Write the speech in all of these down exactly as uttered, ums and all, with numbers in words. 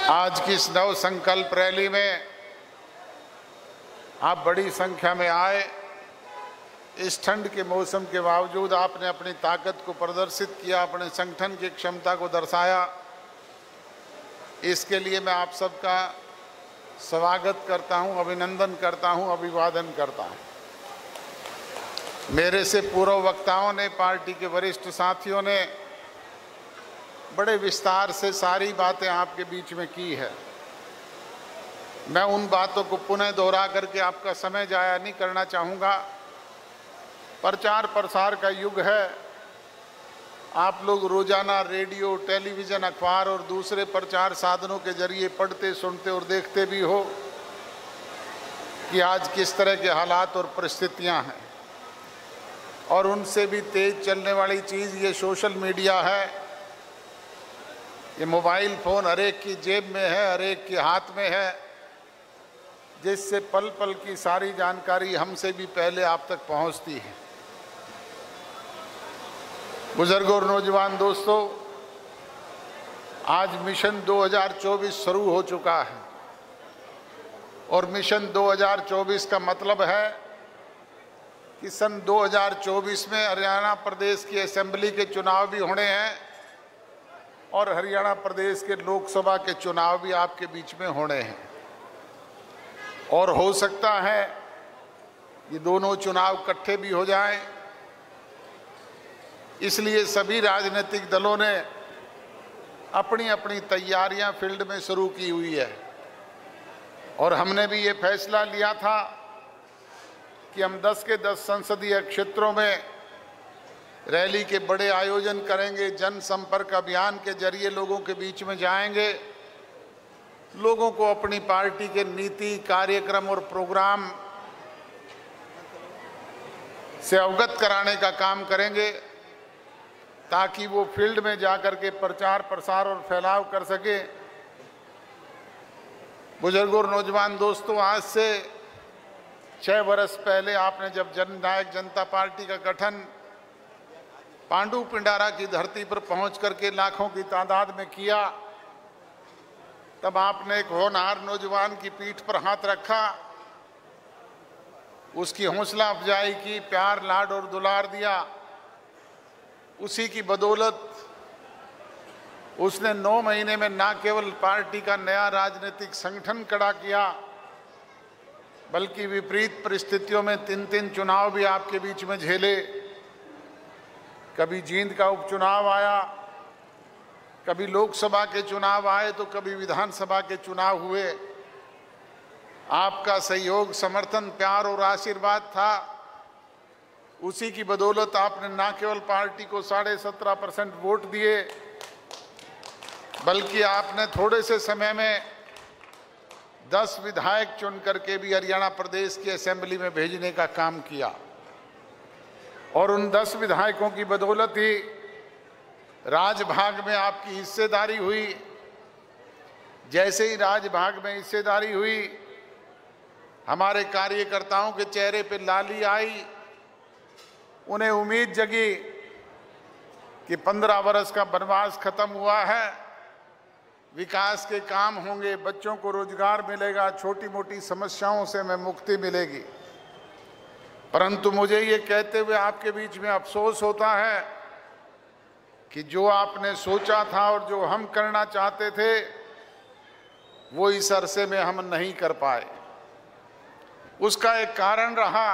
आज की इस नव संकल्प रैली में आप बड़ी संख्या में आए। इस ठंड के मौसम के बावजूद आपने अपनी ताकत को प्रदर्शित किया, अपने संगठन की क्षमता को दर्शाया। इसके लिए मैं आप सबका स्वागत करता हूं, अभिनंदन करता हूं, अभिवादन करता हूं। मेरे से पूर्व वक्ताओं ने, पार्टी के वरिष्ठ साथियों ने बड़े विस्तार से सारी बातें आपके बीच में की है। मैं उन बातों को पुनः दोहरा करके आपका समय जाया नहीं करना चाहूँगा। प्रचार प्रसार का युग है। आप लोग रोजाना रेडियो, टेलीविज़न, अखबार और दूसरे प्रचार साधनों के जरिए पढ़ते, सुनते और देखते भी हो कि आज किस तरह के हालात और परिस्थितियां हैं। और उनसे भी तेज चलने वाली चीज़ ये सोशल मीडिया है। ये मोबाइल फ़ोन हर एक की जेब में है, हर एक के हाथ में है, जिससे पल पल की सारी जानकारी हमसे भी पहले आप तक पहुंचती है। बुजुर्गों और नौजवान दोस्तों, आज मिशन दो हज़ार चौबीस शुरू हो चुका है और मिशन दो हज़ार चौबीस का मतलब है कि सन दो हज़ार चौबीस में हरियाणा प्रदेश की असेंबली के चुनाव भी होने हैं और हरियाणा प्रदेश के लोकसभा के चुनाव भी आपके बीच में होने हैं। और हो सकता है ये दोनों चुनाव इकट्ठे भी हो जाएं। इसलिए सभी राजनीतिक दलों ने अपनी अपनी तैयारियां फील्ड में शुरू की हुई है और हमने भी ये फैसला लिया था कि हम दस के दस संसदीय क्षेत्रों में रैली के बड़े आयोजन करेंगे। जनसंपर्क अभियान के जरिए लोगों के बीच में जाएंगे, लोगों को अपनी पार्टी के नीति, कार्यक्रम और प्रोग्राम से अवगत कराने का काम करेंगे ताकि वो फील्ड में जाकर के प्रचार प्रसार और फैलाव कर सके। बुजुर्गों और नौजवान दोस्तों, आज से छह वर्ष पहले आपने जब जननायक जनता पार्टी का गठन पांडु पिंडारा की धरती पर पहुंच करके लाखों की तादाद में किया, तब आपने एक होनहार नौजवान की पीठ पर हाथ रखा, उसकी हौसला अफजाई की, प्यार, लाड और दुलार दिया। उसी की बदौलत उसने नौ महीने में न केवल पार्टी का नया राजनीतिक संगठन खड़ा किया, बल्कि विपरीत परिस्थितियों में तीन तीन चुनाव भी आपके बीच में झेले। कभी जींद का उपचुनाव आया, कभी लोकसभा के चुनाव आए, तो कभी विधानसभा के चुनाव हुए। आपका सहयोग, समर्थन, प्यार और आशीर्वाद था। उसी की बदौलत आपने न केवल पार्टी को साढ़े सत्रह परसेंट वोट दिए, बल्कि आपने थोड़े से समय में दस विधायक चुन करके भी हरियाणा प्रदेश की असेंबली में भेजने का काम किया। और उन दस विधायकों की बदौलत ही राजभाग में आपकी हिस्सेदारी हुई। जैसे ही राजभाग में हिस्सेदारी हुई, हमारे कार्यकर्ताओं के चेहरे पे लाली आई। उन्हें उम्मीद जगी कि पंद्रह वर्ष का वनवास खत्म हुआ है, विकास के काम होंगे, बच्चों को रोजगार मिलेगा, छोटी मोटी समस्याओं से हमें मुक्ति मिलेगी। परंतु मुझे ये कहते हुए आपके बीच में अफसोस होता है कि जो आपने सोचा था और जो हम करना चाहते थे, वो इस अरसे में हम नहीं कर पाए। उसका एक कारण रहा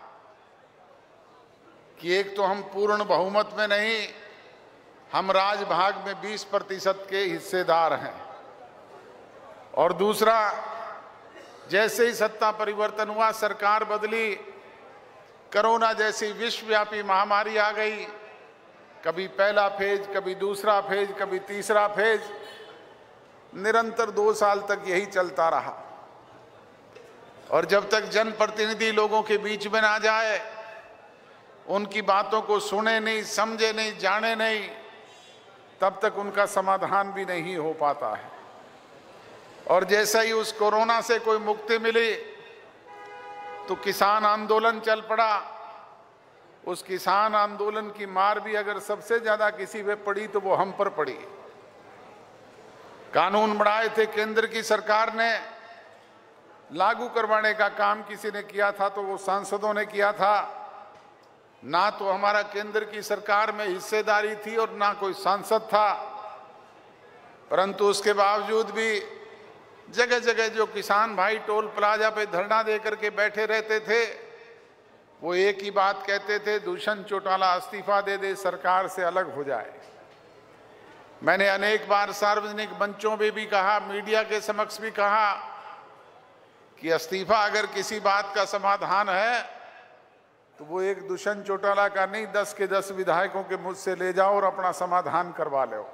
कि एक तो हम पूर्ण बहुमत में नहीं, हम राजभाग में बीस प्रतिशत के हिस्सेदार हैं, और दूसरा, जैसे ही सत्ता परिवर्तन हुआ, सरकार बदली, कोरोना जैसी विश्वव्यापी महामारी आ गई। कभी पहला फेज, कभी दूसरा फेज, कभी तीसरा फेज, निरंतर दो साल तक यही चलता रहा। और जब तक जनप्रतिनिधि लोगों के बीच में ना जाए, उनकी बातों को सुने नहीं, समझे नहीं, जाने नहीं, तब तक उनका समाधान भी नहीं हो पाता है। और जैसा ही उस कोरोना से कोई मुक्ति मिली तो किसान आंदोलन चल पड़ा। उस किसान आंदोलन की मार भी अगर सबसे ज्यादा किसी पे पड़ी तो वो हम पर पड़ी। कानून बनाए थे केंद्र की सरकार ने, लागू करवाने का काम किसी ने किया था तो वो सांसदों ने किया था। ना तो हमारा केंद्र की सरकार में हिस्सेदारी थी और ना कोई सांसद था, परंतु उसके बावजूद भी जगह जगह जो किसान भाई टोल प्लाजा पे धरना दे करके बैठे रहते थे, वो एक ही बात कहते थे, दुष्यंत चौटाला इस्तीफा दे दे, सरकार से अलग हो जाए। मैंने अनेक बार सार्वजनिक मंचों में भी कहा, मीडिया के समक्ष भी कहा कि इस्तीफा अगर किसी बात का समाधान है तो वो एक दुष्यंत चौटाला का नहीं, दस के दस विधायकों के मुझ से ले जाओ और अपना समाधान करवा लो।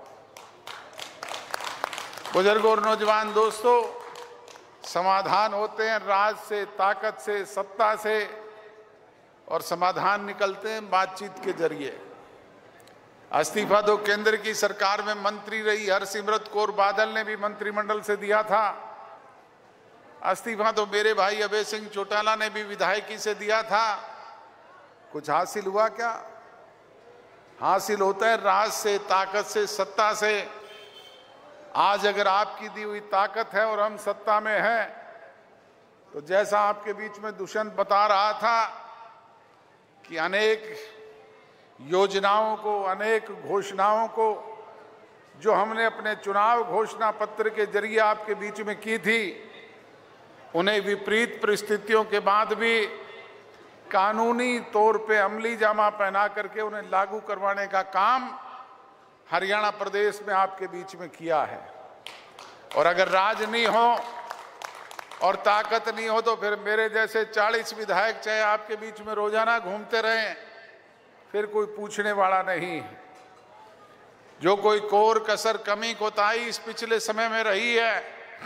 बुजुर्गों और नौजवान दोस्तों, समाधान होते हैं राज से, ताकत से, सत्ता से, और समाधान निकलते हैं बातचीत के जरिए। इस्तीफा तो केंद्र की सरकार में मंत्री रही हरसिमरत कौर बादल ने भी मंत्रिमंडल से दिया था। इस्तीफा तो मेरे भाई अभय सिंह चौटाला ने भी विधायकी से दिया था। कुछ हासिल हुआ क्या? हासिल होता है राज से, ताकत से, सत्ता से। आज अगर आपकी दी हुई ताकत है और हम सत्ता में हैं, तो जैसा आपके बीच में दुष्यंत बता रहा था कि अनेक योजनाओं को, अनेक घोषणाओं को जो हमने अपने चुनाव घोषणा पत्र के जरिए आपके बीच में की थी, उन्हें विपरीत परिस्थितियों के बाद भी कानूनी तौर पे अमली जामा पहना करके उन्हें लागू करवाने का काम हरियाणा प्रदेश में आपके बीच में किया है। और अगर राज नहीं हो और ताकत नहीं हो तो फिर मेरे जैसे चालीस विधायक चाहे आपके बीच में रोजाना घूमते रहें, फिर कोई पूछने वाला नहीं है। जो कोई कोर कसर कमी कोताही इस पिछले समय में रही है,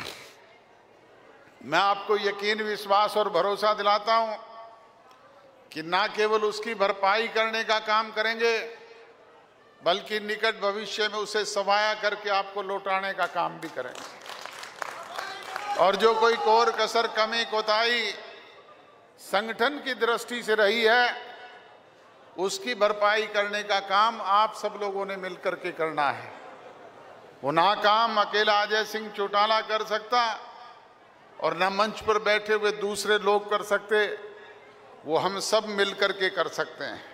मैं आपको यकीन, विश्वास और भरोसा दिलाता हूं कि ना केवल उसकी भरपाई करने का काम करेंगे, बल्कि निकट भविष्य में उसे सवाया करके आपको लौटाने का काम भी करेंगे। और जो कोई कोर कसर कमी कोताही संगठन की दृष्टि से रही है, उसकी भरपाई करने का काम आप सब लोगों ने मिलकर के करना है। वो ना काम अकेला अजय सिंह चौटाला कर सकता और न मंच पर बैठे हुए दूसरे लोग कर सकते, वो हम सब मिलकर के कर सकते हैं।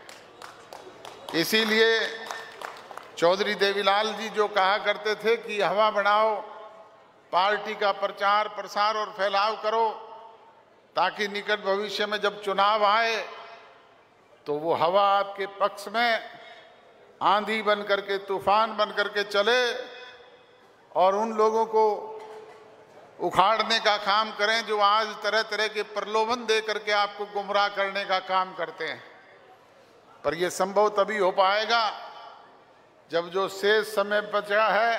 इसीलिए चौधरी देवीलाल जी जो कहा करते थे कि हवा बनाओ, पार्टी का प्रचार प्रसार और फैलाव करो, ताकि निकट भविष्य में जब चुनाव आए तो वो हवा आपके पक्ष में आंधी बन करके, तूफान बन करके चले और उन लोगों को उखाड़ने का काम करें जो आज तरह तरह के प्रलोभन दे करके आपको गुमराह करने का काम करते हैं। पर यह संभव तभी हो पाएगा जब जो शेष समय बचा है,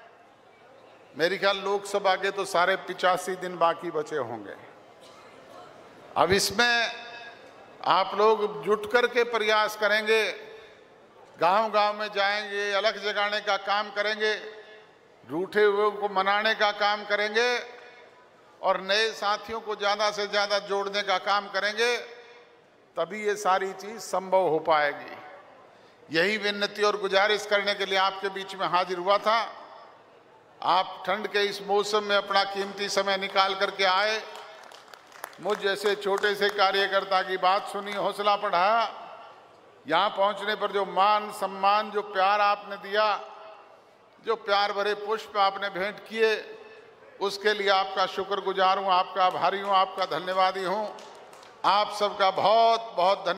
मेरे ख्याल लोकसभा के तो सारे पिचासी दिन बाकी बचे होंगे, अब इसमें आप लोग जुट करके प्रयास करेंगे, गांव गांव में जाएंगे, अलग जगाने का काम करेंगे, रूठे हुए को मनाने का काम करेंगे और नए साथियों को ज़्यादा से ज़्यादा जोड़ने का काम करेंगे, तभी ये सारी चीज़ संभव हो पाएगी। यही विनती और गुजारिश करने के लिए आपके बीच में हाजिर हुआ था। आप ठंड के इस मौसम में अपना कीमती समय निकाल करके आए, मुझ जैसे छोटे से कार्यकर्ता की बात सुनी, हौसला बढ़ाया। यहाँ पहुँचने पर जो मान सम्मान, जो प्यार आपने दिया, जो प्यार भरे पुष्प आपने भेंट किए, उसके लिए आपका शुक्रगुजार हूँ, आपका आभारी हूँ, आपका धन्यवादी हूँ। आप सबका बहुत बहुत धन्यवाद।